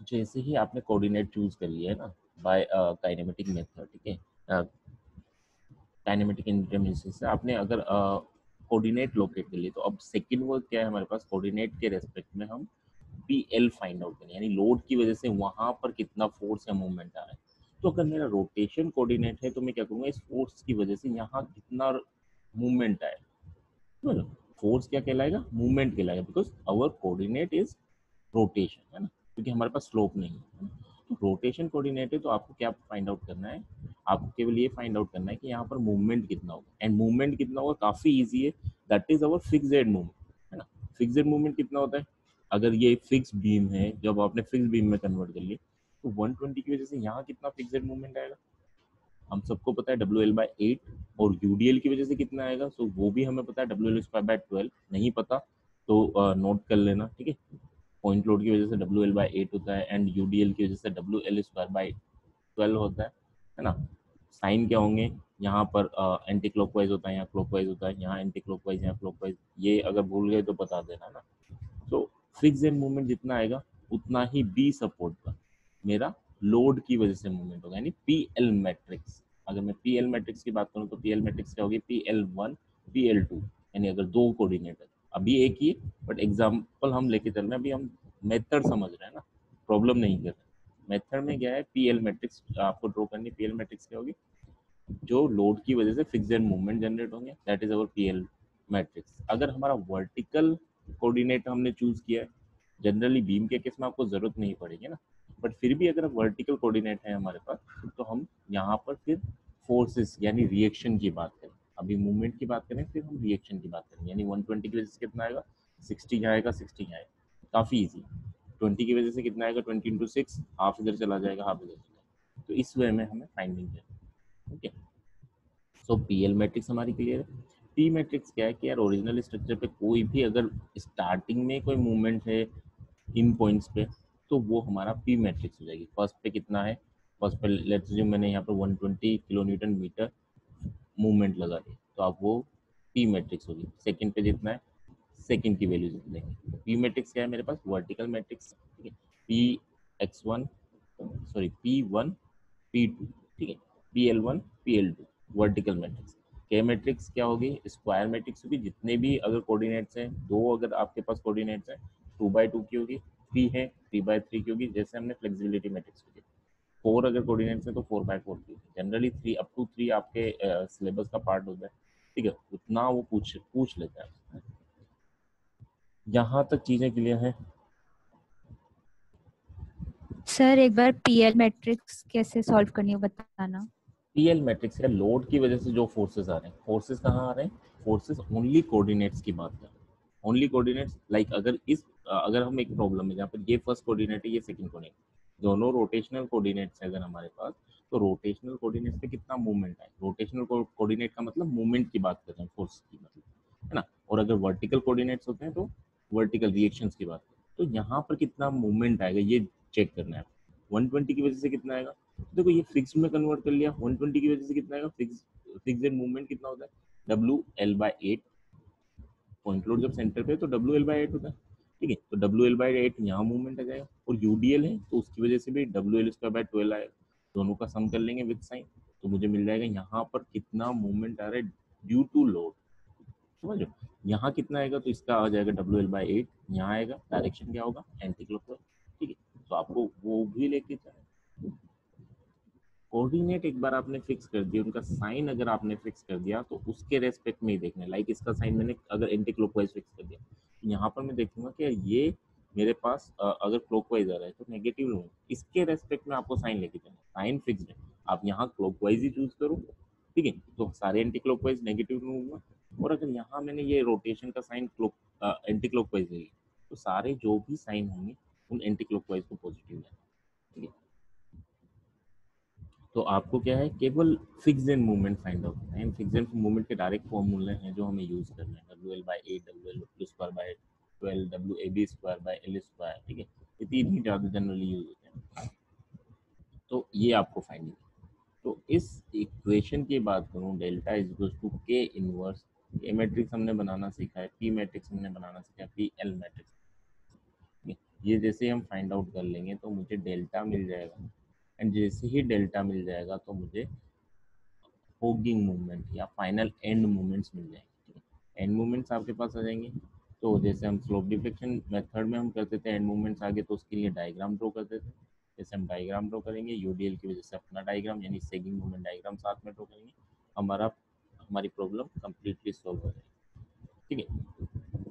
जैसे ही आपने coordinate choose कर लिया है ना बाय काइनेमेटिक मेथड, ठीक है, काइनेमेटिक इंडिटरमिनेसी से आपने अगर कोऑर्डिनेट लोकेट कर लिए, तो अब सेकंड वर्क क्या है हमारे पास, कोऑर्डिनेट के रेस्पेक्ट में हम पी एल फाइंड आउट करें, यानी लोड की वजह से वहां पर कितना फोर्स या मूवमेंट आ रहा है। तो अगर मेरा रोटेशन कोऑर्डिनेट है तो मैं क्या करूंगा, इस फोर्स की वजह से यहाँ कितना मूवमेंट आए, मतलब फोर्स क्या कहलाएगा, मूवमेंट कहलाएगा, because our coordinate is rotation, है ना, क्योंकि हमारे पास स्लोप नहीं है। तो रोटेशन कोऑर्डिनेट है, तो आपको क्या फाइंड आउट करना है, आपको केवल ये फाइंड आउट करना है कि यहाँ पर मूवमेंट कितना होगा, एंड मूवमेंट कितना होगा काफी इजी है, that is our fixed movement, है ना। फिक्स्ड मूवमेंट कितना होता है, अगर ये फिक्स बीम है, जब आपने फिक्स बीम में कन्वर्ट कर लिया, तो 120 की वजह से यहाँ कितना फिक्स्ड मूवमेंट आएगा, हम सबको पता है WL/8, और यूडीएल की वजह से कितना आएगा, सो वो भी हमें पता है WL²/12, नहीं पता तो नोट कर लेना, ठीक है। पॉइंट लोड की वजह से WL/8 होता है, एंड यूडीएल की वजह से WL²/12 होता है ना। साइन क्या होंगे, यहाँ पर एंटी क्लॉकवाइज होता है, यहाँ क्लॉकवाइज होता है, यहाँ एंटी क्लॉकवाइज, यहाँ क्लॉकवाइज, ये अगर भूल गए तो बता देना ना। तो फिक्स एंड मूवमेंट जितना आएगा उतना ही बी सपोर्ट का मेरा लोड की वजह से मूवमेंट होगा, यानी पी एल मैट्रिक्स। अगर मैं पी एल मैट्रिक्स की बात करूँ तो पी एल मैट्रिक्स क्या होगी, PL1 PL2, यानी अगर दो कोऑर्डिनेट है, अभी एक ही बट एग्जाम्पल हम लेके चल रहे हैं, अभी हम मेथड समझ रहे हैं ना, प्रॉब्लम नहीं कर रहे। मेथड में क्या है, पी एल मैट्रिक्स आपको ड्रॉ करनी, पी एल मैट्रिक्स क्या होगी, जो लोड की वजह से फिक्स्ड मूवमेंट जनरेट होंगे, that is our PL matrix. अगर हमारा वर्टिकल कोऑर्डिनेट हमने चूज किया है, जनरली बीम के केस में आपको जरूरत नहीं पड़ेगी ना, बट फिर भी अगर वर्टिकल कोऑर्डिनेट है हमारे पास, तो हम यहाँ पर फिर फोर्सेस यानी रिएक्शन की बात करें, अभी मूवमेंट की बात करें, फिर हम रिएक्शन की बात करें, यानी 120 की वजह से कितना आएगा, 60 यहाँ आएगा, 60 यहाँ आएगा, काफी इजी। 20 की वजह से कितना आएगा, 20 × 6, हाफ इधर चला जाएगा, हाफ इधर चला जाएगा, तो इस वे में हमें फाइंडिंग है, ओके। सो पीएल मैट्रिक्स हमारी क्लियर है। पी मैट्रिक्स क्या है कि यार ओरिजिनल स्ट्रक्चर पे कोई भी अगर स्टार्टिंग में कोई मूवमेंट है इन पॉइंट्स पे, तो वो हमारा पी मैट्रिक्स हो जाएगी। फर्स्ट पे कितना है, फर्स्ट पे लेट्स अज्यूम मैंने यहाँ पर 120 किलो न्यूटन मीटर मूवमेंट लगा दी, तो आप वो पी मैट्रिक्स होगी। सेकंड पे जितना है, सेकंड की वैल्यू देंगे। पी मैट्रिक्स क्या है मेरे पास, वर्टिकल मैट्रिक्स, ठीक है, P(x1), सॉरी P1 P2, ठीक है, PL1 PL2 वर्टिकल मैट्रिक्स। के मैट्रिक्स क्या होगी, स्क्वायर मैट्रिक्स होगी, जितने भी अगर कोऑर्डिनेट्स हैं, दो अगर आपके पास कोऑर्डिनेट्स हैं, 2/2 की होगी, 3 है 3/3 की होगी, जैसे हमने फ्लेक्सिबिलिटी मैट्रिक्स होगी। 4 अगर कोऑर्डिनेट्स हैं तो 4/4 की होगी, जनरली 3 अप टू 3 आपके सिलेबस का पार्ट होता है, ठीक है, उतना वो पूछ लेता है। यहाँ तक चीजें क्लियर है। सर एक बार पीएल मैट्रिक्स कैसे सॉल्व करनी है बताना। पीएल मैट्रिक्स या लोड की वजह से जो फोर्सेस आ रहे हैं, फोर्सेस कहाँ आ रहे हैं, फोर्सेस ओनली कोऑर्डिनेट्स की बात कर रहे हैं, ओनली कोऑर्डिनेट्स। लाइक अगर हम एक प्रॉब्लम है जहाँ पर ये फर्स्ट कोऑर्डिनेट है, ये सेकंड कोऑर्डिनेट, दोनों रोटेशनल कोऑर्डिनेट्स है अगर हमारे पास, तो रोटेशनल कोऑर्डिनेट्स पे कितना मूवमेंट है, रोटेशनल कोऑर्डिनेट का मतलब मूवमेंट की बात कर रहे हैं, फोर्स की मतलब, है ना। और अगर वर्टिकल कोऑर्डिनेट्स होते हैं तो वर्टिकल रिएक्शंस की बात करें, तो यहाँ पर कितना मूवमेंट आएगा ये चेक करना है। 120 की वजह से कितना आएगा, देखो ये फिक्स में कन्वर्ट कर लिया, 120 की वजह से कितना आएगा, फिक्स्ड मूवमेंट कितना होता है, WL/8, पॉइंट लोड जब सेंटर पे तो WL/8 होता है, ठीक है, तो WL/8 यहाँ मूवमेंट आ जाएगा, और यूडीएल है तो उसकी वजह से भी WL²/12 आएगा, दोनों का सम कर लेंगे विद साइन, तो मुझे मिल जाएगा यहाँ पर कितना मूवमेंट आ रहा है ड्यू टू लोड, समझ लो। यहाँ कितना आएगा, तो इसका आ जाएगा WL/8, यहाँ आएगा, डायरेक्शन क्या होगा, एंटी क्लॉकवाइज, ठीक है, तो आपको वो भी लेके चलना। कोऑर्डिनेट एक बार आपने फिक्स कर दिया, उनका साइन अगर आपने फिक्स कर दिया, तो उसके रेस्पेक्ट में ही देखना है। लाइक इसका साइन मैंने अगर एंटी क्लॉकवाइज फिक्स कर दिया, यहाँ पर मैं देखूंगा कि ये मेरे पास अगर क्लॉकवाइज आ रहा है तो नेगेटिव लूंगा, इसके रेस्पेक्ट में आपको साइन लेके चलना, साइन फिक्स्ड है, आप यहाँ क्लॉकवाइज ही चूज करो, ठीक है, तो सारे एंटी क्लॉकवाइज नेगेटिव लूंगा। और अगर यहाँ मैंने ये रोटेशन का साइन एंटी क्लॉकवाइज ले लिया, तो सारे जो भी साइन होंगे उन एंटी क्लॉकवाइज को पॉजिटिव लेना, ठीक है। तो आपको क्या है, केवल fix and movement find out करना है, फिक्स एंड मूवमेंट के डायरेक्ट फॉर्मूले हैं जो हमें यूज करना है, WL/8, WL²/12, WAB²/L², ठीक है, ये तीन ही ज़्यादा जनरली यूज होते हैं, तो ये आपको फाइंड है। तो इस इक्वेशन की बात करूँ, delta is equal to K inverse, A matrix हमने बनाना सीखा है, पी मैट्रिक्स हमने बनाना सीखा है, पी एल मैट्रिक्स, ये जैसे हम फाइंड आउट कर लेंगे तो मुझे डेल्टा मिल जाएगा, एंड जैसे ही डेल्टा मिल जाएगा तो मुझे होगिंग मूवमेंट या फाइनल एंड मूवमेंट्स मिल जाएंगे। एंड मूवमेंट्स आपके पास आ जाएंगे, तो जैसे हम स्लोप डिफ्लेक्शन मेथड में हम करते थे एंड मूवमेंट्स आगे, तो उसके लिए डायग्राम ड्रॉ करते थे। जैसे हम डायग्राम ड्रॉ करेंगे यूडीएल की वजह से अपना डायग्राम यानी सेगिंग मूवमेंट डायग्राम साथ में ड्रॉ करेंगे, हमारा हमारी प्रॉब्लम कंप्लीटली सॉल्व हो जाएगी। ठीक है,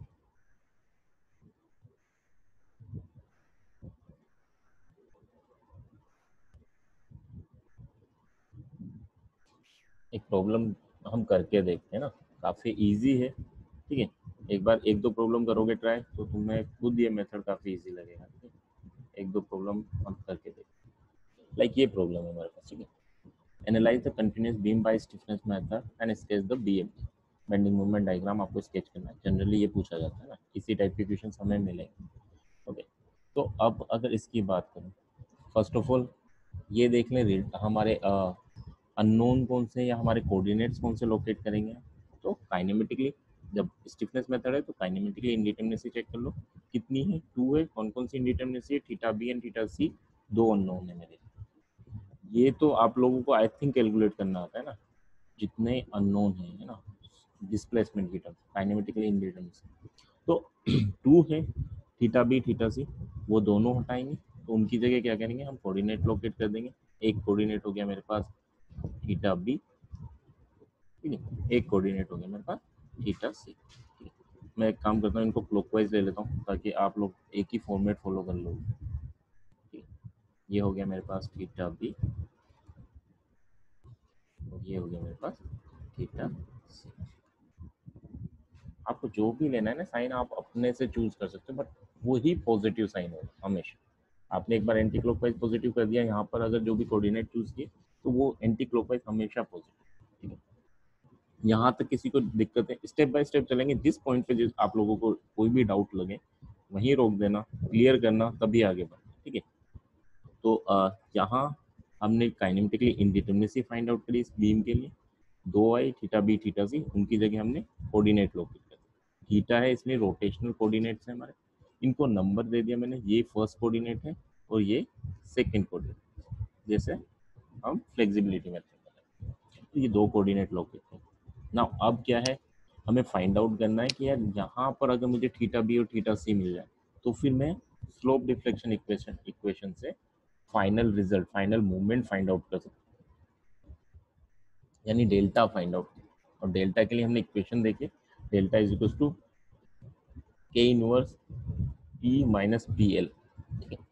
एक प्रॉब्लम हम करके देखते हैं ना, काफ़ी इजी है। ठीक है, एक बार एक दो प्रॉब्लम करोगे ट्राई तो तुम्हें खुद ये मेथड काफ़ी इजी लगेगा। ठीक है, एक दो प्रॉब्लम हम करके देखते हैं। लाइक ये प्रॉब्लम है हमारे पास। ठीक है, analyse the continuous beam by stiffness method and sketch the BMD bending movement diagram. आपको स्केच करना है, जनरली ये पूछा जाता है ना, इसी टाइप के क्वेश्चन हमें मिलेंगे। ओके, तो अब अगर इसकी बात करें, फर्स्ट ऑफ ऑल ये देख लें हमारे अननोन कौन से या हमारे कोऑर्डिनेट्स कौन से लोकेट करेंगे। तो काइनेमेटिकली जब स्टिफनेस मेथड है तो काइनेमेटिकली इंडिटरमिनेसी चेक कर लो कितनी है, 2 है। कौन कौन सी इंडिटरमिनेसी है, theta B and theta C, दो अननोन है मेरे। ये तो आप लोगों को आई थिंक कैलकुलेट करना आता है ना, जितने अननोन है ना, डिस्प्लेसमेंट की टर्म काइनेमेटिकली इंडिटरमिनेसी। तो 2 है, थीटा बी थीटा सी, वो दोनों हटाएंगे तो उनकी जगह क्या करेंगे, हम कोऑर्डिनेट लोकेट कर देंगे। एक कोऑर्डिनेट हो गया मेरे पास थीटा बी, ठीक है, एक कोऑर्डिनेट हो गया मेरे पास थीटा सी। मैं एक काम करता हूँ, इनको क्लॉकवाइज ले लेता हूँ ताकि आप लोग एक ही फॉर्मेट फॉलो कर लो। ये हो गया मेरे पास थीटा बी और ये हो गया मेरे पास थीटा सी। आपको जो भी लेना है ना साइन, आप अपने से चूज कर सकते हो, बट वही पॉजिटिव साइन होगा हमेशा। आपने एक बार एंटी क्लॉकवाइज पॉजिटिव कर दिया, यहाँ पर अगर जो भी कोऑर्डिनेट चूज किए तो वो एंटी क्लॉकवाइज हमेशा पॉजिटिव। ठीक है, यहाँ तक किसी को दिक्कत है, स्टेप बाय स्टेप चलेंगे। जिस पॉइंट पे जिस आप लोगों को कोई भी डाउट लगे वहीं रोक देना, क्लियर करना, तभी आगे बढ़ना। ठीक है, तो यहाँ हमने काइनेमेटिकली इंडिटरमिनेसी फाइंड आउट करी इस बीम के लिए। 2 आई थीटा बी थीटा सी, उनकी जगह हमने कोऑर्डिनेट लोकेट कर दिया। थीटा है इसलिए रोटेशनल कोऑर्डिनेट्स है हमारे, इनको नंबर दे दिया मैंने, ये फर्स्ट कोऑर्डिनेट है और ये सेकंड कोऑर्डिनेट, जैसे हम फ्लेक्सिबिलिटी मेथड में। तो ये दो कोऑर्डिनेट लोकेट है ना। अब क्या है, हमें फाइंड आउट करना है कि यार यहाँ पर अगर मुझे थीटा बी और थीटा सी मिल जाए तो फिर मैं स्लोप डिफ्लेक्शन इक्वेशन से final result, final movement find out कर सकते हैं, यानी डेल्टा फाइंड आउट। और डेल्टा के लिए हमने इक्वेशन देखी, delta is equal to K inverse P minus P L. ठीक है,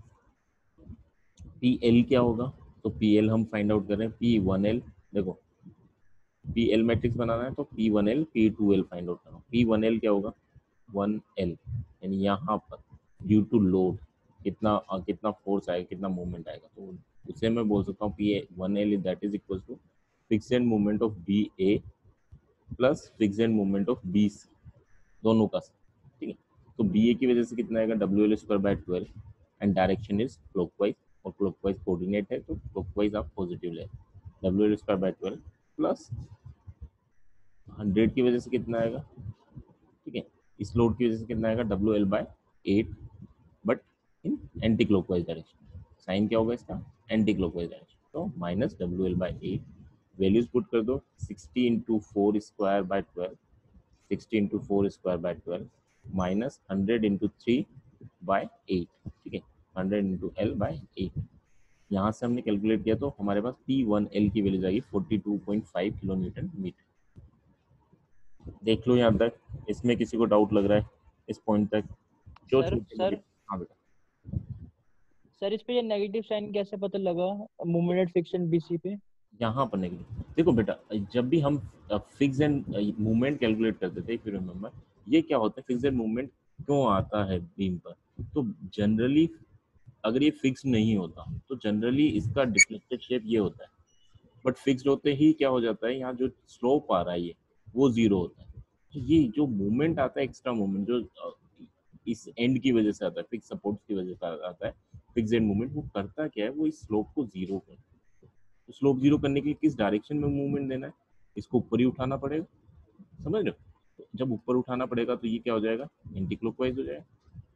पी एल क्या होगा, तो पी एल हम फाइंड आउट कर रहे हैं, पी वन एल। देखो पी एल मैट्रिक्स बनाना है तो P one L P two L find out करना। पी वन एल क्या होगा, 1L, यानी यहाँ पर ड्यू टू लोड कितना फोर्स आएगा, कितना मूवमेंट आएगा, तो उसे मैं बोल सकता हूँ P1L that is equal to fixed movement of BA plus fixed movement of BC, दोनों का। ठीक है, तो BA की वजह से कितना आएगा, WL²/12, and direction is clockwise, और क्लॉकवाइज कोऑर्डिनेट है तो क्लॉकवाइज आप पॉजिटिव ले। WL²/12 प्लस 100 की वजह से कितना आएगा, ठीक है, इस लोड की वजह से कितना आएगा, WL/8, but in anticlockwise direction. Sign क्या होगा इसका, एंटी क्लॉकवाइज डायरेक्शन, तो माइनस WL/8। वैल्यूज पुट कर दो, 60 × 4² / 12, 60 × 4² / 12 माइनस 100 × 3/8। ठीक है, 100 × L/8। यहाँ से हमने कैलकुलेट किया तो हमारे पास P1L की वैल्यू जाएगी 42.5 किलो न्यूटन मीटर। देख लो यहाँ तक, इसमें किसी को डाउट लग रहा है इस पॉइंट तक, जो सर छोटे मोटे। सर हाँ बेटा, सर इस पे ये नेगेटिव साइन कैसे पता लगा मूवमेंट फिक्शन बीसी पे? यहाँ पर नेगेटिव, देखो बेटा, जब भी हम फिक्स एंड मूवमेंट कैलकुलेट करते थे, फिर रिमेम्बर ये क्या होता है, फिक्स एंड मूवमेंट क्यों आता है बीम पर, तो जनरली अगर ये फिक्स नहीं होता तो जनरली इसका डिफ्लेक्टेड शेप ये होता है, बट फिक्स्ड होते ही क्या हो जाता है, यहाँ जो स्लोप आ रहा है ये वो जीरो होता है। तो ये जो मूवमेंट आता है, एक्स्ट्रा मूवमेंट जो इस एंड की वजह से आता है, फिक्स सपोर्ट्स की वजह से आता है, फिक्स एंड मूवमेंट, वो करता क्या है, वो इस स्लोप को जीरो करता है। तो स्लोप जीरो करने के लिए किस डायरेक्शन में मूवमेंट देना है, इसको ऊपर ही उठाना पड़ेगा, समझ रहे हो। तो जब ऊपर उठाना पड़ेगा तो ये क्या हो जाएगा, एंटी क्लॉकवाइज हो जाएगा।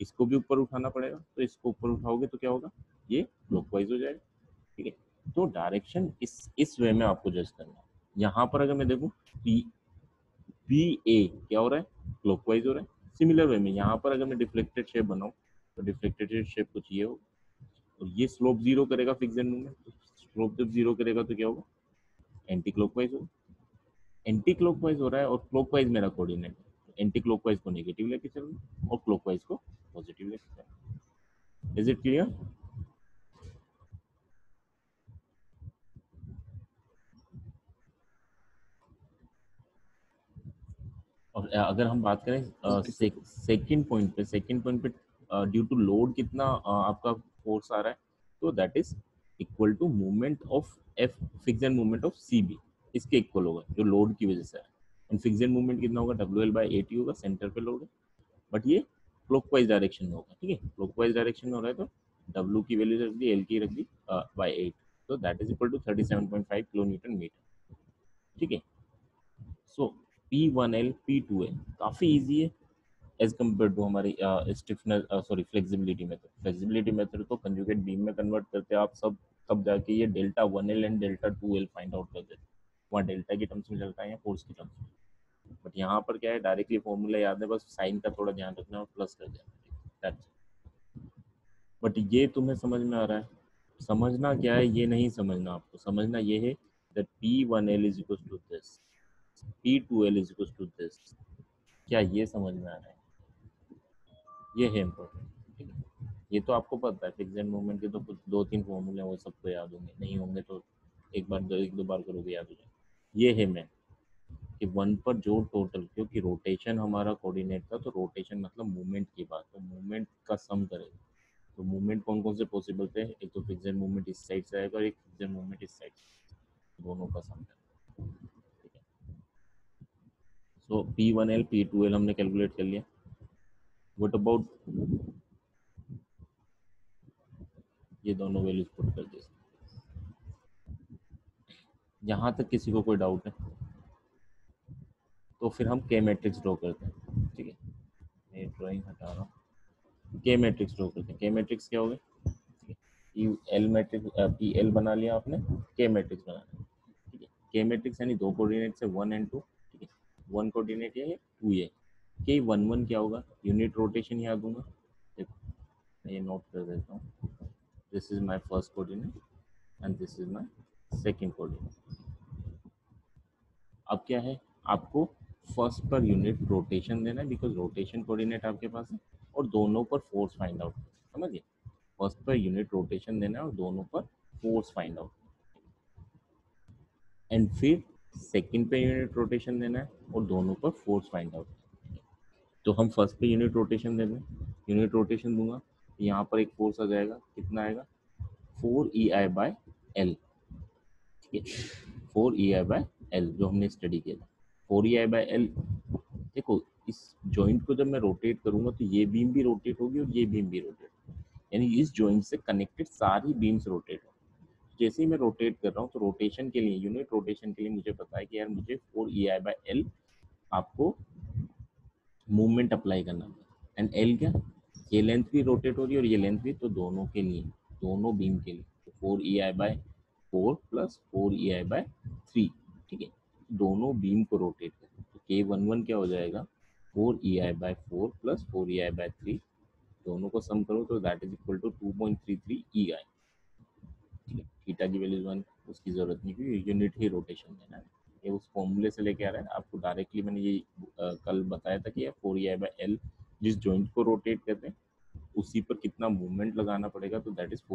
इसको भी ऊपर उठाना पड़ेगा, तो इसको ऊपर उठाओगे तो क्या होगा, ये क्लॉकवाइज हो जाएगा। ठीक है, तो डायरेक्शन इस वे में आपको जज करना है। यहाँ पर अगर मैं देखूँ पी पी ए क्या हो रहा है, क्लॉकवाइज हो रहा है। सिमिलर वे में यहाँ पर अगर मैं डिफ्लेक्टेड शेप बनाऊँ तो डिफ्लेक्टेड शेप कुछ ये हो, और ये स्लोप जीरो करेगा फिक्स एंड मूवमेंट, स्लोप जब जीरो करेगा तो क्या होगा, एंटी क्लॉकवाइज होगा। एंटी क्लॉकवाइज हो रहा है और क्लॉकवाइज मेरा कोऑर्डिनेट है, एंटी क्लॉकवाइज को नेगेटिव लेके चल रहा हूँ और क्लॉकवाइज को पॉजिटिव लेके चल रहा हूँ। Is it clear? और अगर हम बात करें सेकंड पॉइंट पे ड्यू टू लोड कितना आपका फोर्स आ रहा है, तो that is equal to movement of F fix and movement of C B, इसके इक्वल होगा जो लोड की वजह से है। एंड फिक्स एंड मूवमेंट कितना होगा, W L by eight होगा, सेंटर पे लोड है, बट ये क्लॉकवाइज डायरेक्शन में होगा। ठीक है, क्लॉकवाइज डायरेक्शन में हो रहा है तो डब्ल्यू की वैल्यू रख दी, एल की रख दी बाई 8, तो that is equal to 37.5 kilo newton metre. ठीक है, सो P1L P2L काफ़ी इजी है एज कम्पेयर टू हमारी stiffness sorry flexibility method. Flexibility method तो कंजुगेट बीम में कन्वर्ट करते हैं आप सब, तब जाके ये delta 1L and delta 2L find out कर देते हैं, वहाँ डेल्टा की टर्म्स में चलता है या फोर्स की टर्म्स में। बट यहाँ पर क्या है, डायरेक्टली फॉर्मूला याद है, बस साइन का थोड़ा ध्यान रखना और प्लस कर देना। बट ये तुम्हें समझ में आ रहा है? समझना क्या है ये नहीं समझना, आपको समझना ये है that P1L is equals to this, P2L is equals to this। क्या ये समझ में आ रहा है? ये है इम्पोर्टेंट। ठीक है, ये तो आपको पता है, फिक्स एंड मूवमेंट के तो कुछ 2-3 फॉर्मूले वो सबको याद होंगे, नहीं होंगे तो एक दो बार करोगे याद हो जाए। ये है मैं कि वन पर जो टोटल, क्योंकि रोटेशन हमारा कोऑर्डिनेट था, तो रोटेशन मतलब मूवमेंट की बात, तो मूवमेंट का सम करेगा। तो मूवमेंट कौन कौन से पॉसिबल थे, एक तो फिक्स एंड मूवमेंट इस साइड से आएगा और एक फिक्स एंड मूवमेंट इस साइड से, दोनों का सम करेगा। ठीक है, सो P1L P2L हमने कैलकुलेट कर लिया। व्हाट अबाउट ये दोनों वैल्यूज पुट कर दी। यहाँ तक किसी को कोई डाउट है तो फिर हम के मैट्रिक्स ड्रॉ करते हैं। ठीक है, मैं ड्राइंग हटा रहा हूँ, के मैट्रिक्स ड्रॉ करते हैं। के मैट्रिक्स क्या होगा, U L matrix P L बना लिया आपने, के मैट्रिक्स बना लिया। ठीक है, के मैट्रिक्स यानी दो कोऑर्डिनेट्स है 1 एंड 2। ठीक है, 1 कोऑर्डिनेट ये है, 2 ये। के 1 क्या होगा, यूनिट रोटेशन याद दूंगा। देखो मैं ये नोट कर देता हूँ, this is my first coordinate and this is my second coordinate. अब क्या है, आपको फर्स्ट पर यूनिट रोटेशन देना है, बिकॉज रोटेशन कोऑर्डिनेट आपके पास है, और दोनों पर फोर्स फाइंड आउट, समझिए। फर्स्ट पर यूनिट रोटेशन देना है और दोनों पर फोर्स फाइंड आउट, एंड फिर सेकंड पे यूनिट रोटेशन देना है और दोनों पर फोर्स फाइंड आउट। तो हम फर्स्ट पे यूनिट रोटेशन दे दें, यूनिट रोटेशन दूंगा, यहाँ पर एक फोर्स आ जाएगा, कितना आएगा, 4EI/L। ठीक है, 4EI/L जो हमने स्टडी किया था, 4EI/L। देखो इस जॉइंट को जब मैं रोटेट करूंगा तो ये बीम भी रोटेट होगी और ये बीम भी रोटेट होगी, यानी इस जॉइंट से कनेक्टेड सारी बीम्स रोटेट होगी। जैसे ही मैं रोटेट कर रहा हूँ तो रोटेशन के लिए, यूनिट रोटेशन के लिए मुझे पता है कि यार मुझे 4EI/L आपको मूवमेंट अप्लाई करना है। एंड एल क्या, ये लेंथ भी रोटेट हो रही है और ये लेंथ भी, तो दोनों के लिए, दोनों बीम के लिए, तो 4EI/4 प्लस 4EI/3। ठीक है, दोनों बीम को रोटेट करें तो K11 क्या हो जाएगा, 4EI/4 प्लस 4EI/3, दोनों को सम करो तो that is equal to 2.33 EI। ठीक है, थीटा की वैल्यू 1, उसकी जरूरत नहीं, क्योंकि यूनिट ही रोटेशन देना है। ये उस फॉर्मूले से लेके आ रहा है आपको डायरेक्टली, मैंने ये कल बताया था कि 4EI/L जिस जॉइंट को रोटेट करते हैं उसी पर कितना मूवमेंट लगाना पड़ेगा, तो दैट इज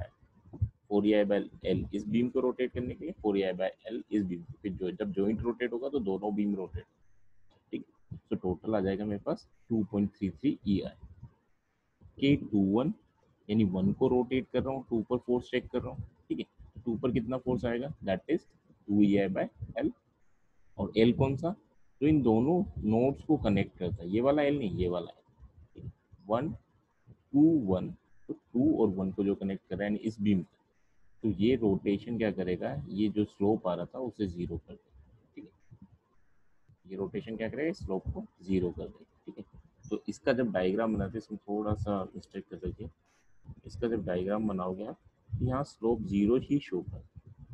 4EI/L इस बीम को रोटेट करने के लिए, 4EI/L इस बीम को, फिर जो जब जॉइंट रोटेट होगा तो दोनों बीम रोटेट। ठीक, तो टोटल आ जाएगा मेरे पास 2.33 EI। K21 यानी 1 को रोटेट कर रहा हूँ, 2 पर फोर्स चेक कर रहा हूँ। ठीक है, 2 पर कितना फोर्स आएगा, दैट इज 2EI/L। और L कौन सा, तो इन दोनों नोड्स को कनेक्ट करता है, ये वाला L नहीं, ये वाला L। 1 2 1, तो 2 और 1 को जो कनेक्ट कर रहा है इस बीम को, तो ये रोटेशन क्या करेगा, ये जो स्लोप आ रहा था उसे जीरो कर देगा। ठीक है, ये रोटेशन क्या करेगा, स्लोप को जीरो कर देगा। ठीक है, तो इसका जब डायग्राम बनाते हैं, इसमें थोड़ा सा मिस्टेक कर रखिए, इसका जब डायग्राम बनाओगे आप, यहाँ स्लोप 0 ही शो कर,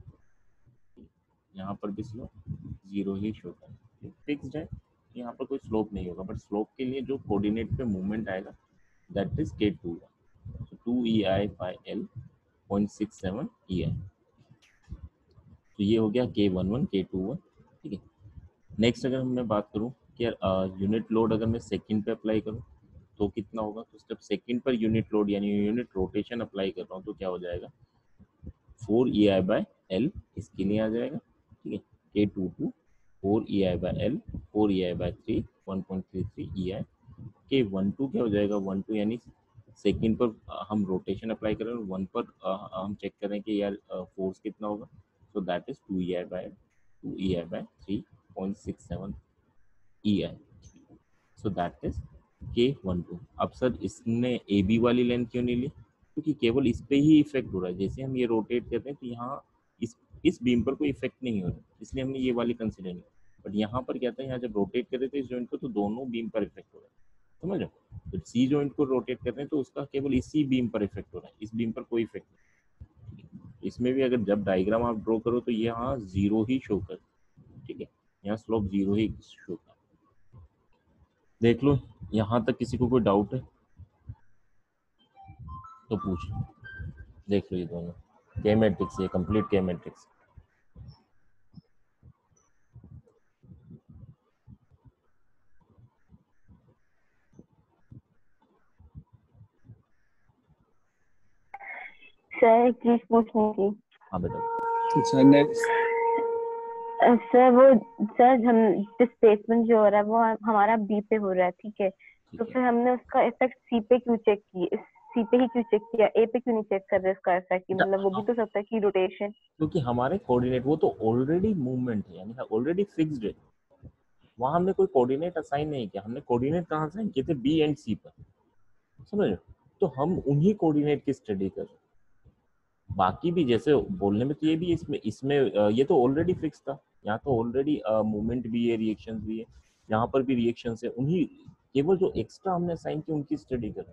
यहाँ पर भी स्लोप 0 ही शो कर, फिक्स्ड है, यहाँ पर कोई स्लोप नहीं होगा, बट स्लोप के लिए जो कोऑर्डिनेट पे मूवमेंट आएगा that is K2, 2EI by L 0.67 EI। तो ये हो गया K11 K21, ठीक है। नेक्स्ट अगर मैं बात करूँ कि यूनिट लोड अगर मैं सेकंड पे अप्लाई करूँ तो कितना होगा, तो जब सेकंड पर यूनिट लोड यानी यूनिट रोटेशन अप्लाई कर रहा हूँ तो क्या हो जाएगा, 4EI by L इसके लिए आ जाएगा, ठीक है। K22 4EI by L 4EI by 3 1.33 EI। K12 क्या हो जाएगा, 12 यानी सेकंड पर हम रोटेशन अप्लाई कर रहे हैं, 1 पर हम चेक करें कि यार फोर्स कितना होगा, so that is 2EI by 3.67 EI, so that is K12। अब सर इसने AB वाली लेंथ क्यों नहीं ली, क्योंकि केवल इस पे ही इफेक्ट हो रहा है, जैसे हम ये रोटेट करते हैं तो यहाँ इस बीम पर कोई इफेक्ट नहीं हो रहा, इसलिए हमने ये वाली कंसिडर नहीं, बट यहाँ पर क्या था, यहाँ जब रोटेट कर रहे थे इस जॉइंट को तो दोनों बीम पर इफेक्ट हो रहा है, समझ रहे हो। तो सी जॉइंट को रोटेट कर रहे हैं तो उसका केवल इसी बीम पर इफेक्ट हो रहा है, इस बीम पर कोई इफेक्ट नहीं। इसमें भी अगर जब डायग्राम आप ड्रॉ करो तो यहाँ 0 ही शो कर, ठीक है, यहाँ स्लोप 0 ही शो कर। देख लो यहाँ तक किसी को कोई डाउट है तो पूछ लो, देख लो ये दोनों के मैट्रिक्स, ये कंप्लीट के मैट्रिक्स। सर एक चीज पूछनी थी। हाँ बेटा। सर नेक्स्ट सर वो सर हम डिस्प्लेसमेंट जो हो रहा है वो हमारा बी पे हो रहा है, ठीक है, तो फिर हमने उसका इफेक्ट सी पे क्यों चेक किया, सी पे ही क्यों चेक किया, ए पे क्यों नहीं चेक कर रहे उसका इफेक्ट, मतलब वो भी तो सकता है कि रोटेशन, क्योंकि हमारे कोऑर्डिनेट वो तो ऑलरेडी मूवमेंट है यानी ऑलरेडी फिक्स्ड है, वहां हमने कोई कोऑर्डिनेट असाइन नहीं किया, हमने कोऑर्डिनेट कहाँ असाइन किए थे, बी एंड सी पर, समझ रहे हो, तो हम उन्हीं कोऑर्डिनेट की स्टडी कर रहे हैं। बाकी भी जैसे बोलने में तो ये भी इसमें ये तो ऑलरेडी फिक्स था, यहाँ तो ऑलरेडी मूवमेंट भी है, रिएक्शंस भी है, यहाँ पर भी रिएक्शंस है, उन्हीं केवल जो एक्स्ट्रा हमने असाइन किया उनकी स्टडी कर रहे हैं,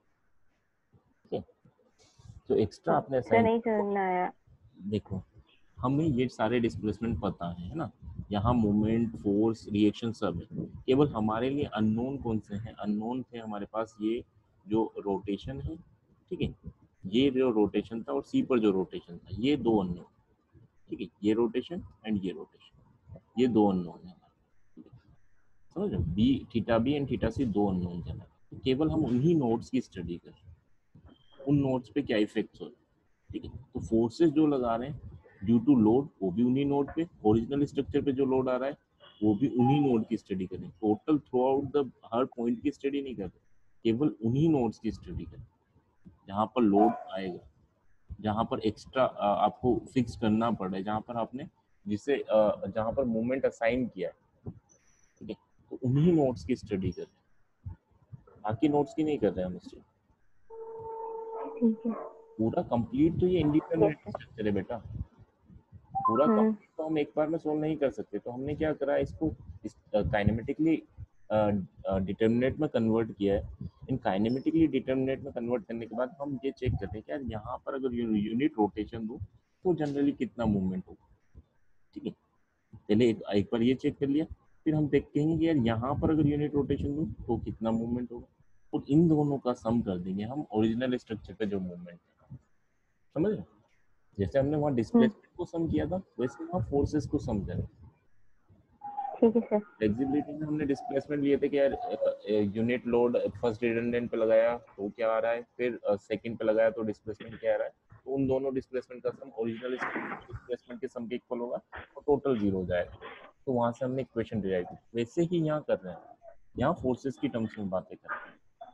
ठीक है। तो एक्स्ट्रा आपने असाइन नहीं समझ में आया। देखो हमें ये सारे डिस्प्लेसमेंट पता है ना, यहाँ मूवमेंट, फोर्स, रिएक्शन सब है, केवल हमारे लिए अननोन कौन से हैं, अननोन थे हमारे पास ये जो रोटेशन है, ठीक है, ये जो रोटेशन था और सी पर जो रोटेशन था, ये दो अननोन, ठीक है, ये रोटेशन एंड ये रोटेशन, ये दो अननोन है, ठीक है, समझ लो, B theta B and theta C दो अननोन है, तो केवल हम उन्हीं नोड्स की स्टडी कर रहे हैं, उन नोड्स पे क्या इफेक्ट्स हो रहे हैं, ठीक है। तो फोर्सेस जो लगा रहे हैं ड्यू टू लोड वो भी उन्हीं नोड पे, ओरिजिनल स्ट्रक्चर पे जो लोड आ रहा है वो भी उन्हीं नोड की स्टडी करें, टोटल थ्रू आउट द हर पॉइंट की स्टडी नहीं कर रहे, केवल उन्हीं नोड्स की स्टडी करें जहाँ पर लोड आएगा, जहाँ पर एक्स्ट्रा आपको फिक्स करना पड़े, जहाँ पर आपने जिसे जहाँ पर मूवमेंट असाइन किया है, ठीक है, तो उन्हीं नोड्स की स्टडी करें, बाकी नोड्स की नहीं कर रहे हम स्टडी। ठीक है, पूरा कंप्लीट तो ये इंडिपेंडेंट स्ट्रक्चर है बेटा, पूरा कंप्लीट तो हम एक बार में सोल्व नहीं कर सकते, तो हमने क्या करा इसको काइनेमेटिकली डिटर्मिनेट में कन्वर्ट किया है। इन काइनेमेटिकली डिटर्मिनेट में कन्वर्ट करने के बाद हम ये चेक करते हैं कि यार यहाँ पर अगर यूनिट रोटेशन दूँ तो जनरली कितना मूवमेंट होगा, ठीक है, पहले एक बार ये चेक कर लिया, फिर हम देखेंगे कि यार यहाँ पर अगर यूनिट रोटेशन दूँ तो कितना मूवमेंट होगा, और इन दोनों का सम कर देंगे हम ओरिजिनल स्ट्रक्चर पे जो मूवमेंट है, समझ रहे, जैसे हमने वहाँ डिस्प्लेसमेंट को सम किया था वैसे वहाँ फोर्सेस को सम करें। ठीक है सर। फ्लेक्सिबिलिटी में हमने डिस्प्लेसमेंट लिए थे कि यार यूनिट लोड फर्स्ट रिडंडेंट पे लगाया तो क्या आ रहा है, फिर सेकंड पे लगाया तो डिस्प्लेसमेंट क्या आ रहा है, तो उन दोनों डिस्प्लेसमेंट का सम ओरिजिनल डिस्प्लेसमेंट के सम के इक्वल होगा और टोटल 0 हो जाएगा, तो वहां से हमने इक्वेशन डिराइव की, वैसे ही यहाँ कर रहे हैं, यहाँ फोर्सेस की टर्म्स में बातें कर रहे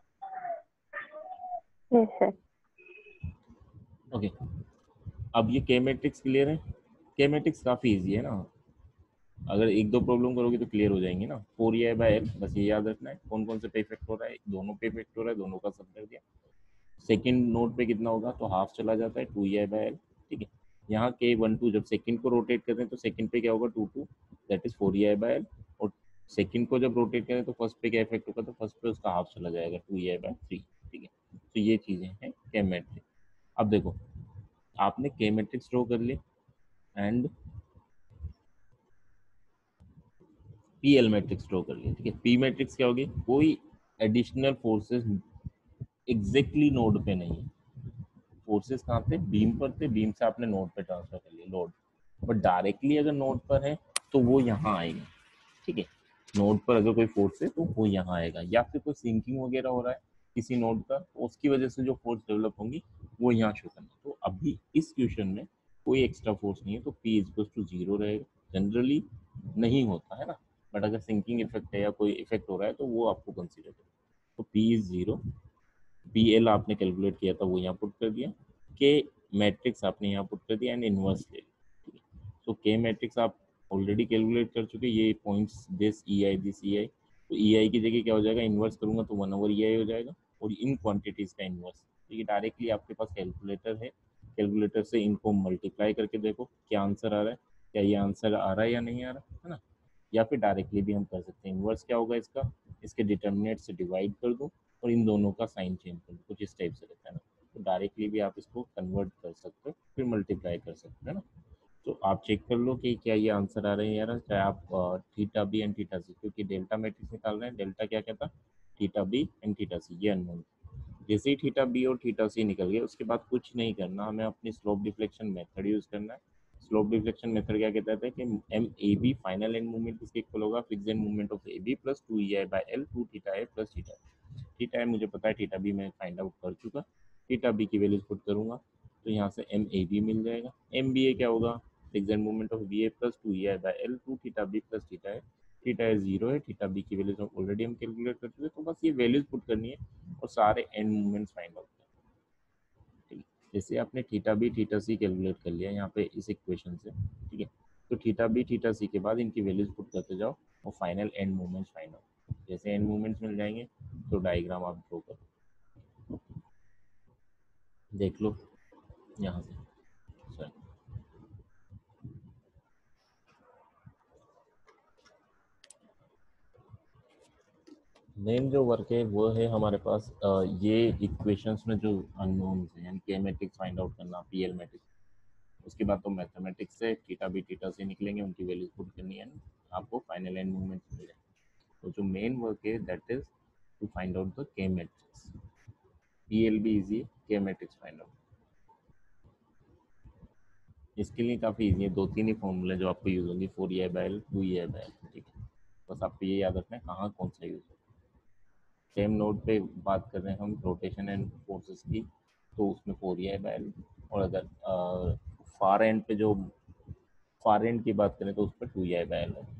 हैं। Yes sir. ओके, अब ये के मैट्रिक्स क्लियर है, के मैट्रिक्स काफी इजी है ना, अगर एक दो प्रॉब्लम करोगे तो क्लियर हो जाएंगे ना। 4EI by L बस ये याद रखना है, कौन कौन से पे इफेक्ट हो रहा है, दोनों पे इफेक्ट हो रहा है, दोनों का सब कर दिया। सेकंड नोड पे कितना होगा तो हाफ चला जाता है 2EI by L, ठीक है। यहाँ K12 जब सेकंड को रोटेट करते हैं तो सेकंड पे क्या होगा 22 that is 4EI by L, और सेकंड को जब रोटेट करें तो फर्स्ट पे क्या इफेक्ट होगा, तो फर्स्ट पे उसका हाफ चला जाएगा 2a/3, ठीक है। तो ये चीजें हैं के मैट्रिक्स। अब देखो आपने के मैट्रिक्स ड्रॉ कर लिया and P L matrix draw कर लिया, ठीक है। पी मैट्रिक्स क्या होगी, कोई एडिशनल फोर्सेस एग्जैक्टली नोड पे नहीं है। फोर्सेस कहाँ थे, बीम पर थे, बीम से आपने नोड पे ट्रांसफर कर लिया लोड, बट डायरेक्टली अगर नोड पर है तो वो यहाँ आएगा, ठीक है। नोड पर अगर कोई फोर्स है तो वो यहाँ आएगा, या फिर कोई सिंकिंग वगैरह हो रहा है किसी नोड का, तो उसकी वजह से जो फोर्स डेवलप होंगी वो यहाँ शो करना। तो अभी इस क्वेश्चन में कोई एक्स्ट्रा फोर्स नहीं है, तो P इक्वल टू 0 रहेगा। जनरली नहीं होता है ना, बट अगर सिंकिंग इफेक्ट है या कोई इफेक्ट हो रहा है तो वो आपको कंसिडर करें। तो P इज 0, पी एल आपने कैलकुलेट किया था वो यहाँ पुट कर दिया, के मैट्रिक्स आपने यहाँ पुट कर दिया एंड इनवर्स ले लिया, ठीक है। तो के मैट्रिक्स आप ऑलरेडी कैलकुलेट कर चुके, ये points this E I this E I, तो ई आई की जगह क्या हो जाएगा, इन्वर्स करूंगा तो 1/e हो जाएगा, और इन क्वांटिटीज का इन्वर्स। तो ये डायरेक्टली आपके पास कैलकुलेटर है, कैलकुलेटर से इनको मल्टीप्लाई करके देखो क्या आंसर आ रहा है, क्या ये आंसर आ रहा है या नहीं आ रहा है ना। या फिर डायरेक्टली भी हम कर सकते हैं। इन्वर्स क्या होगा इसका, इसके डिटर्मिनेंट से डिवाइड कर दो और इन दोनों का साइन चेंज कर दो, कुछ इस टाइप से रहता है ना। तो डायरेक्टली भी आप इसको कन्वर्ट कर सकते हो, फिर मल्टीप्लाई कर सकते हो ना। तो आप चेक कर लो कि क्या ये आंसर आ रहे हैं यार, चाहे आप theta B and theta C, क्योंकि डेल्टा मैट्रिक्स निकाल रहे हैं। डेल्टा क्या कहता, theta B and theta C, ये अननोन। जैसे ही थीटा बी और थीटा सी निकल गए उसके बाद कुछ नहीं करना, हमें अपनी स्लोप डिफ्लेक्शन मेथड यूज करना है। स्लोप डिफ्लेक्शन मेथड क्या कहता है कि M A B final end movement किसके इक्वल होगा, fix and movement of A B plus 2EI/L 2 theta A plus theta. Theta A मुझे पता है, थीटा बी मैं फाइंड आउट कर चुका, थीटा बी की वैल्यूज पुट करूंगा तो यहाँ से एम ए बी मिल जाएगा। एम बी ए क्या होगा, fix and movement of B A plus 2EI/L 2 theta B plus theta A. Theta A 0 है, थीटा बी की वैल्यूज ऑलरेडी हम कैलकुलेट कर चुके, तो बस ये वैल्यूज पुट करनी है और सारे एंड मूवमेंट्स फाइंड आउट करने हैं, ठीक है। जैसे आपने theta B theta C calculate कर लिया यहाँ पे इस इक्वेशन से, ठीक है। तो थीटा बी थीटा सी के बाद इनकी वैल्यूज पुट करते जाओ और final end movements find out. जैसे एंड मूवमेंट्स मिल जाएंगे तो डायग्राम आप ड्रॉ करो, देख लो यहाँ से। सॉरी, मेन जो वर्क है वो है हमारे पास ये इक्वेशंस में जो अननोन है, यानी के मैट्रिक्स फाइंड आउट करना, पी एल मैट्रिक्स। उसके बाद तो मैथमेटिक्स से थीटा बी थीटा से निकलेंगे, उनकी वैल्यूज पुट करनी है, आपको फाइनल एंड मूवमेंट्स मिल जाए। तो जो मेन वर्क है that is to find out the K matrix. P L भी इजी है, के मैट्रिक्स फाइंड आउट इसके लिए काफ़ी इजी है। 2-3 ही फॉर्मूले जो आपको यूज़ होंगे, 4EI/L 2EI/L, ठीक है। बस आपको ये याद रखना है कहाँ कौन सा यूज़ है। सेम नोट पे बात कर रहे हैं हम रोटेशन एंड फोर्सेस की, तो उसमें 4EI/L, और अगर फार एंड पे जो फार एंड की बात करें तो उस पर 2EI/L है।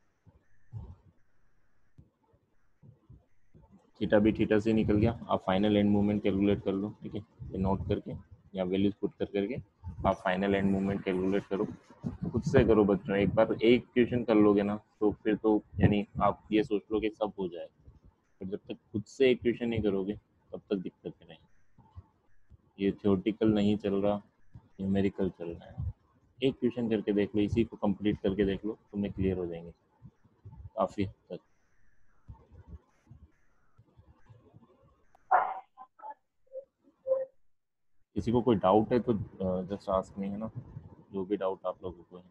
थीटा बी थीटा से निकल गया, आप फाइनल एंड मूवमेंट कैलकुलेट कर लो, ठीक है। ये नोट करके या वैल्यूज पुट कर करके आप फाइनल एंड मूवमेंट कैलकुलेट करो, खुद से करो बच्चों। एक बार एक क्वेश्चन कर लोगे ना तो फिर तो यानी आप ये सोच लो कि सब हो जाएगा, पर जब तक खुद से एक क्वेश्चन नहीं करोगे तब तक दिक्कत रहेगी। ये थ्योरेटिकल नहीं चल रहा, न्यूमेरिकल चल रहा है। एक क्वेश्चन करके देख लो, इसी को कंप्लीट करके देख लो, तुम्हें क्लियर हो जाएंगे काफ़ी हद तक। किसी को कोई डाउट है तो जस्ट आस्क मी, है ना, जो भी डाउट आप लोगों को है।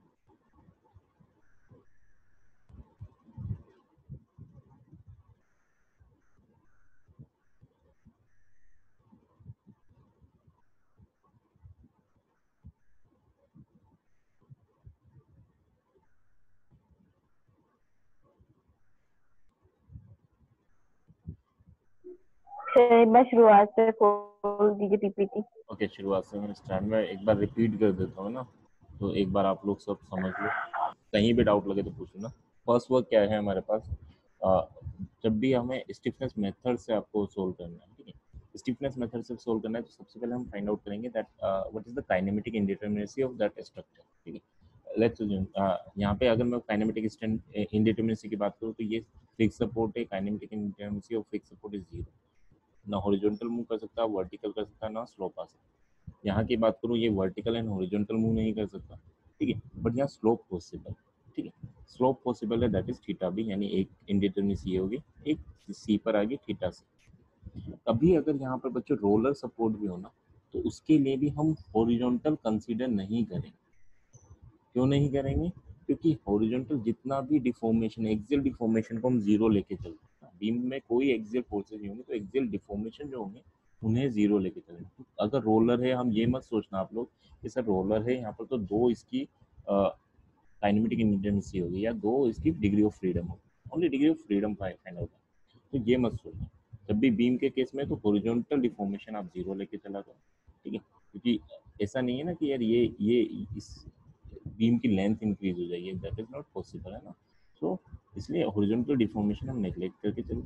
एक बार शुरुआत से खोल दीजिए पीपीटी। ओके, शुरुआत से मैं स्टार्ट में एक बार रिपीट कर देता हूँ ना, तो एक बार आप लोग सब समझ लो, कहीं भी डाउट लगे तो पूछो ना। फर्स्ट वर्क क्या है हमारे पास, जब भी हमें स्टिफनेस मेथड से आपको सोल्व करना है, ठीक है। स्टिफनेस मेथड से सोल्व करना है तो सबसे पहले हम फाइंड आउट करेंगे that what is the kinematic indeterminacy of that structure, ठीक है। लेट्स यहाँ पे अगर मैं काइनेमेटिक इंडिटरमिनेसी की बात करूँ तो ये फिक्स सपोर्ट है, kinematic indeterminacy of fix support is 0। ना हॉरिजॉन्टल मूव कर सकता, वर्टिकल कर सकता, ना स्लोप आ सकता। यहाँ की बात करूँ ये वर्टिकल एंड हॉरिजॉन्टल मूव नहीं कर सकता, ठीक है, बट यहाँ स्लोप पॉसिबल। ठीक है। स्लोप पॉसिबल है, दैट इज थीटा बी, यानी एक इंडिटरमिनेसी ये होगी, एक सी पर आ गई थीटा सी। अभी अगर यहाँ पर बच्चों रोलर सपोर्ट भी हो ना, तो उसके लिए भी हम हॉरिजॉन्टल कंसीडर नहीं करेंगे। क्यों नहीं करेंगे? क्योंकि हॉरिजॉन्टल जितना भी डिफॉर्मेशन, एक्सियल डिफॉर्मेशन को हम जीरो लेके चलते हैं। बीम में कोई एक्सियल फोर्सेस नहीं होंगे, तो एक्सियल डिफॉर्मेशन जो होंगे उन्हें जीरो लेके चलेंगे। अगर रोलर है, हम ये मत सोचना आप लोग कि सर रोलर है यहाँ पर तो दो इसकी काइनेमेटिक इंडिपेंडेंसी होगी या दो इसकी डिग्री ऑफ फ्रीडम होगी, only degree of freedom find out. तो ये मत सोचना। जब भी बीम के केस में तो हॉरिजॉन्टल डिफॉर्मेशन आप जीरो लेके चला जाओ, ठीक है। क्योंकि ऐसा नहीं है ना कि यार ये इस बीम की लेंथ इंक्रीज हो जाएगी, दैट इज नॉट पॉसिबल, है ना। सो इसलिए हॉरिजॉन्टल डिफॉर्मेशन हम नेग्लेक्ट करके चलो।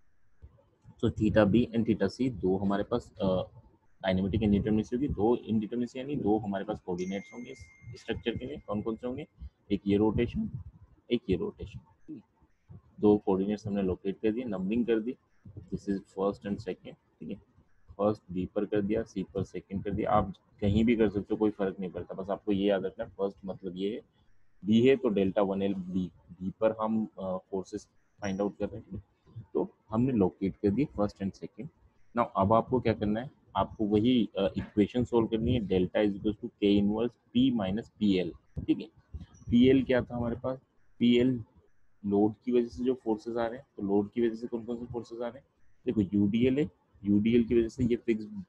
तो theta B and theta C दो हमारे पास काइनेमेटिक इंडिटरमिनेसी होगी, दो इंडिटरमिनेसी यानी दो हमारे पास कोऑर्डिनेट्स होंगे इस स्ट्रक्चर के लिए। कौन कौन से होंगे? एक ये रोटेशन, एक ये रोटेशन। दो कोऑर्डिनेट्स हमने लोकेट कर दिए, नंबरिंग कर दी, this is first and second, ठीक है। फर्स्ट बी पर कर दिया, सी पर सेकंड कर दिया। आप कहीं भी कर सकते हो, कोई फर्क नहीं पड़ता, बस आपको ये याद रखना है फर्स्ट मतलब ये है, बी है तो डेल्टा 1L बी, बी पर हम फोर्सेस फाइंड आउट कर रहे हैं। तो हमने लोकेट कर दी फर्स्ट एंड सेकंड। नाउ अब आपको क्या करना है? आपको वही इक्वेशन सोल्व करनी है, delta is equal to K inverse P minus P L, ठीक है। पी एल क्या था हमारे पास? पी एल लोड की वजह से जो फोर्सेस आ रहे हैं, तो लोड की वजह से कौन कौन से फोर्सेस आ रहे हैं? देखो यूडीएल है, यूडीएल की वजह से ये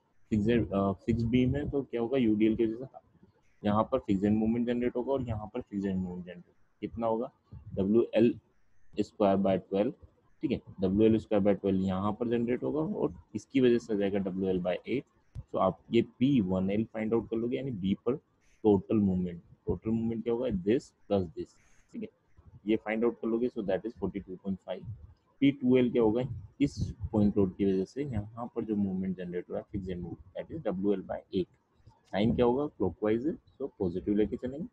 फिक्स बीम है, तो क्या होगा? यूडीएल की वजह से यहाँ पर फिक्स एंड मूवमेंट जनरेट होगा और यहाँ पर फिक्स एंड मूवमेंट जनरेट। कितना होगा? डब्ल्यू एल स्क्वायर बाय 12, ठीक है। डब्ल्यू एल स्क्वायर बाय 12 यहाँ पर जनरेट होगा और इसकी वजह से आ जाएगा डब्ल्यू एल बाय 8। तो आप ये पी 1L फाइंड आउट कर लोगे, यानी बी पर टोटल मूवमेंट, टोटल मूवमेंट क्या होगा? दिस प्लस दिस, ठीक है। ये फाइंड आउट कर लोगे, सो दैट इज 42.5। P2L क्या होगा? इस पॉइंट लोड की वजह से यहाँ पर जो मूवमेंट जनरेट हो रहा है fix end move, that is WL by 8। Sign क्या होगा? क्लॉकवाइज है, तो पॉजिटिव लेके चलेंगे।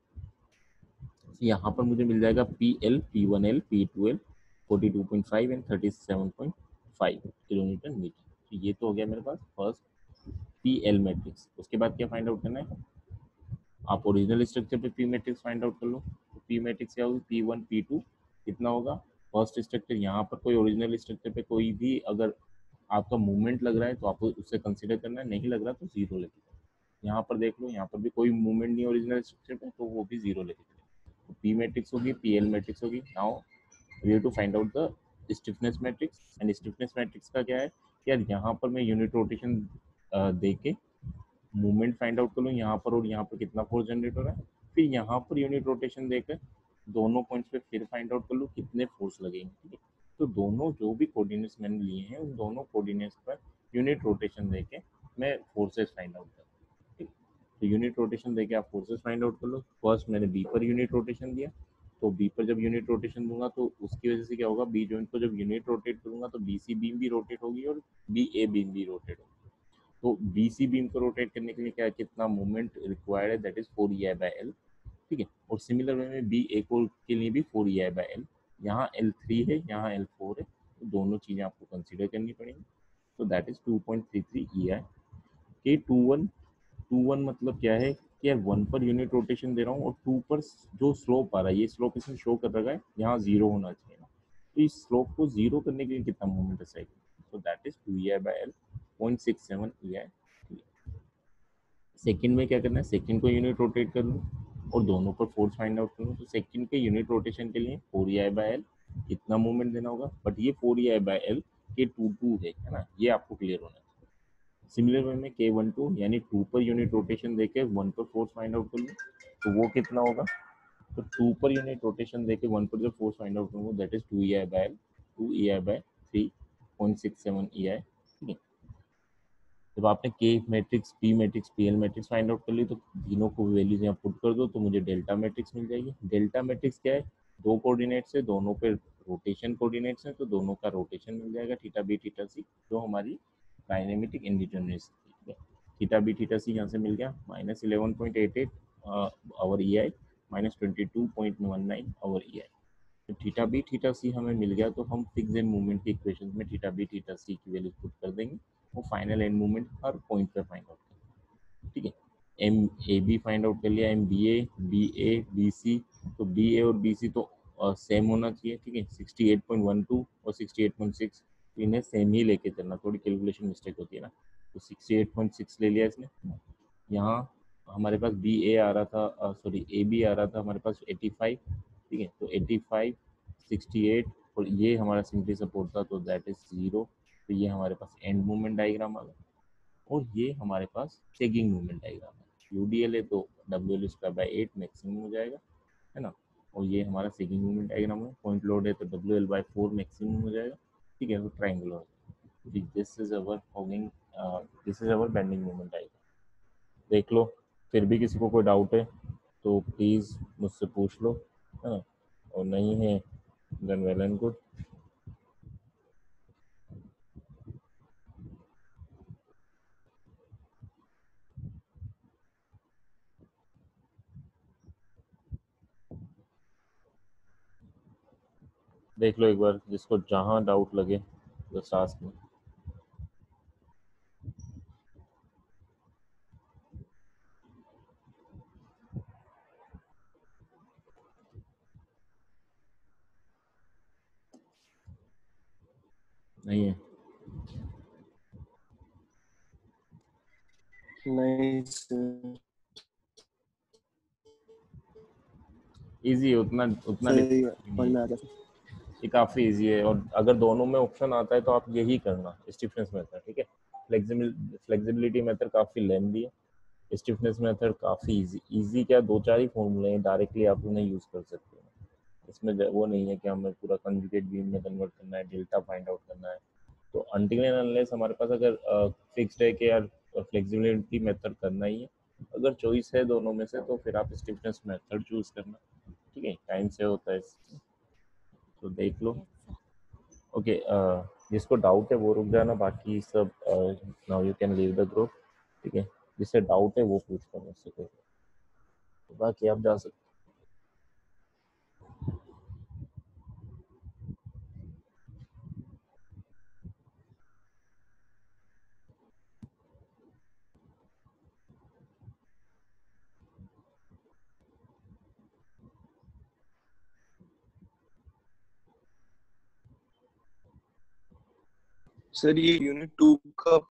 यहाँ पर मुझे मिल जाएगा PL, P1L, P2L 42.5 and 37.5 kilometre metre. तो ये तो हो गया मेरे पास फर्स्ट PL मैट्रिक्स। उसके बाद क्या फाइंड आउट करना है? आप ओरिजिनल स्ट्रक्चर पे पी मैट्रिक्स फाइंड आउट कर लो। तो पी मैट्रिक्स क्या होगी? P1 P2 कितना होगा? फर्स्ट स्ट्रक्चर, यहाँ पर कोई ओरिजिनल स्ट्रक्चर पे कोई भी अगर आपका मूवमेंट लग रहा है तो आपको उससे कंसीडर करना है, नहीं लग रहा तो जीरो लेके चलो। यहाँ पर देख लो, यहाँ पर भी कोई मूवमेंट नहीं ओरिजिनल स्ट्रक्चर पे, तो वो भी जीरो लेके चलो। तो पी मैट्रिक्स होगी, PL मैट्रिक्स होगी। Now we have to find out the stiffness matrix. And stiffness matrix का क्या है? यार यहाँ पर मैं यूनिट रोटेशन दे के मूवमेंट फाइंड आउट कर लूँ यहाँ पर, और यहाँ पर कितना फोर्स जनरेट हो रहा है, फिर यहाँ पर यूनिट रोटेशन देकर दोनों पॉइंट्स पे फिर फाइंड आउट कर लूँ कितने फोर्स लगेंगे, ठीक है। तो दोनों जो भी कोऑर्डिनेट्स मैंने लिए हैं उन दोनों कोऑर्डिनेट्स पर यूनिट रोटेशन देके मैं फोर्सेस फाइंड आउट कर, ठीक है। तो यूनिट रोटेशन देके आप फोर्सेस फाइंड आउट कर लो। फर्स्ट मैंने बी पर यूनिट रोटेशन दिया, तो बी पर जब यूनिट रोटेशन दूंगा तो उसकी वजह से क्या होगा? बी जॉइंट को जब यूनिट रोटेट करूंगा तो BC बीम भी रोटेट होगी और BA बीम भी रोटेट होगी। तो BC बीम को रोटेट करने के लिए क्या कितना मूवमेंट रिक्वायर्ड है? दैट इज 4EI/L, ठीक है। और सिमिलर वे में BA को के लिए भी 4EI/L। यहाँ L3 है, यहाँ L4 है, तो दोनों चीज़ें आपको कंसीडर करनी पड़ेंगी। तो दैट इज 2.33 EI के 21 मतलब क्या है कि यार 1 पर यूनिट रोटेशन दे रहा हूँ और 2 पर जो स्लोप आ रहा है, ये स्लोप इसमें शो कर रखा है, यहाँ जीरो होना चाहिए ना। तो इस स्लोप को जीरो करने के लिए कितना मूवमेंट है? तो that is 2EI/L 0.67 EI। Second में क्या करना है? सेकंड को यूनिट रोटेट कर लूँ और दोनों पर फोर्स फाइंड आउट करूँ। तो सेकंड के यूनिट रोटेशन के लिए 4EI/L इतना मूवमेंट देना होगा, बट ये 4EI/L के 2 है ना, ये आपको क्लियर होना चाहिए। सिमिलर वे में K12 यानी 2 पर यूनिट रोटेशन देके 1 पर फोर्स फाइंड आउट कर लूँ, तो वो कितना होगा? तो 2 पर यूनिट रोटेशन देके 1 पर जब फोर्स फाइंड आउट करूँगा that is 2EI/L 2EI/3.67 EI, ठीक है। जब आपने K matrix, P matrix, PL matrix find out कर ली तो तीनों को वैल्यूज यहाँ पुट कर दो तो मुझे डेल्टा मैट्रिक्स मिल जाएगी। डेल्टा मैट्रिक्स क्या है? दो कोऑर्डिनेट्स है, दोनों पे रोटेशन कोऑर्डिनेट्स हैं, तो दोनों का रोटेशन मिल जाएगा थीटा बी थीटा सी, जो हमारी काइनेमेटिक इंडिटरमिनेसी थी। थीटा बी थीटा सी यहाँ से मिल गया -11.88 आवर EI -22.19 आवर EI। तो थीटा बी थीटा सी हमें मिल गया, तो हम फिक्स एंड मूवमेंट की इक्वेशन में थीटा बी थीटा सी की वैल्यू पुट कर देंगे, वो फाइनल एंड मूवमेंट हर पॉइंट पे फाइंड आउट करेंगे, ठीक है। MAB फाइंड आउट कर लिया, MBA, BA, BC, तो बी ए और बी सी तो सेम होना चाहिए, ठीक है। 68.12 और 68.6 इन्हें सेम ही लेके चलना, थोड़ी कैलकुलेशन मिस्टेक होती है ना। तो 68.6 ले लिया इसने। यहाँ हमारे पास बी ए आ रहा था, सॉरी ए बी आ रहा था हमारे पास 85, ठीक है। तो 85, 68 और ये हमारा सिंपली सपोर्ट था, तो दैट इज 0। तो ये हमारे पास एंड मूवमेंट डायग्राम आ गया, और ये हमारे पास सेगिंग मूवमेंट डायग्राम है। यूडीएल है तो WL²/8 मैक्सिमम हो जाएगा, है ना। और ये हमारा सेगिंग मूवमेंट डायग्राम है। पॉइंट लोड है तो WL/4 मैक्सिमम हो जाएगा, ठीक है। तो ट्राइंगुलर हो जाएगा। This is our hogging, this is our bending movement diagram. देख लो, फिर भी किसी को कोई डाउट है तो प्लीज़ मुझसे पूछ लो, है ना। और नहीं है देन वेल एंड गुड। देख लो एक बार, जिसको जहाँ डाउट लगे जस्ट आस्क मी। नहीं है? नहीं सर, इजी है, उतना उतना सही difficult समझ नहीं में है। आ गया। ये काफ़ी इजी है, और अगर दोनों में ऑप्शन आता है तो आप यही करना, स्टिफनेस मेथड, ठीक है। फ्लेक्सिबिलिटी मेथड काफ़ी लेंथी है, स्टिफनेस मेथड काफ़ी इजी। इजी क्या, दो चार ही फॉर्मूले हैं, डायरेक्टली आप उन्हें यूज़ कर सकते हो। इसमें वो नहीं है कि हमें पूरा कंजुगेट बीम में कन्वर्ट करना है, डेल्टा फाइंड आउट करना है। तो अनटिल एंड अनलेस हमारे पास अगर फिक्स्ड है कि यार फ्लेक्सिबिलिटी मेथड करना ही है, अगर चॉइस है दोनों में से, तो फिर आप स्टिफनेस मेथड चूज करना, ठीक है। टाइम से होता है, तो देख लो। ओके, जिसको डाउट है वो रुक जाना, बाकी सब now you can leave the group, ठीक है। जिससे डाउट है वो पूछ कर मुझसे कोई, तो बाकी आप जा सकते। सर ये यूनिट 2 का